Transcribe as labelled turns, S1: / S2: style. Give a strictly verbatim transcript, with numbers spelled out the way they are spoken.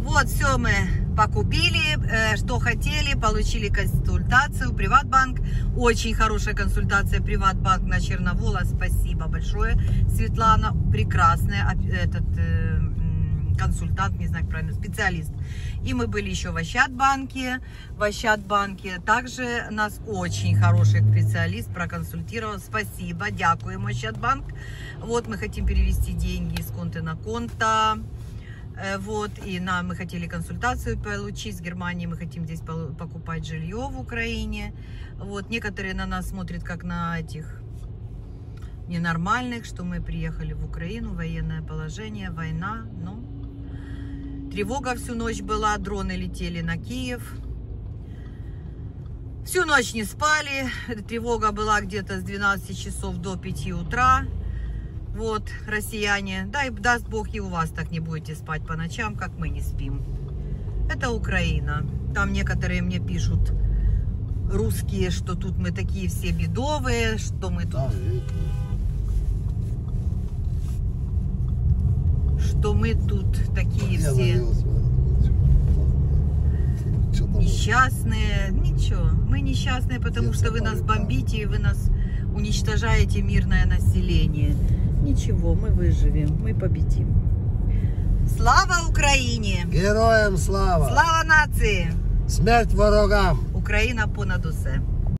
S1: Вот, все мы покупили, э, что хотели, получили консультацию. Приватбанк, очень хорошая консультация. Приватбанк на Черновола, спасибо большое, Светлана, прекрасная этот э, консультант, не знаю, правильно, специалист. И мы были еще в Ощадбанке. В Ощадбанке также нас очень хороший специалист проконсультировал. Спасибо, дякуем, Ощадбанк. Вот мы хотим перевести деньги с конта на конто. Вот, и нам мы хотели консультацию получить с Германии, мы хотим здесь покупать жилье в Украине. Вот, некоторые на нас смотрят как на этих ненормальных, что мы приехали в Украину, военное положение, война, ну, тревога всю ночь была, дроны летели на Киев. Всю ночь не спали, тревога была где-то с двенадцати часов до пяти утра. Вот, россияне, дай даст Бог, и у вас так не будете спать по ночам, как мы не спим. Это Украина. Там некоторые мне пишут, русские, что тут мы такие все бедовые, что мы тут... Что мы тут такие все несчастные. Ничего, мы несчастные, потому что вы нас бомбите, и вы нас уничтожаете, мирное население. Ничего, мы выживем, мы победим. Слава Украине!
S2: Героям слава!
S1: Слава нации!
S2: Смерть ворогам!
S1: Україна понад усе!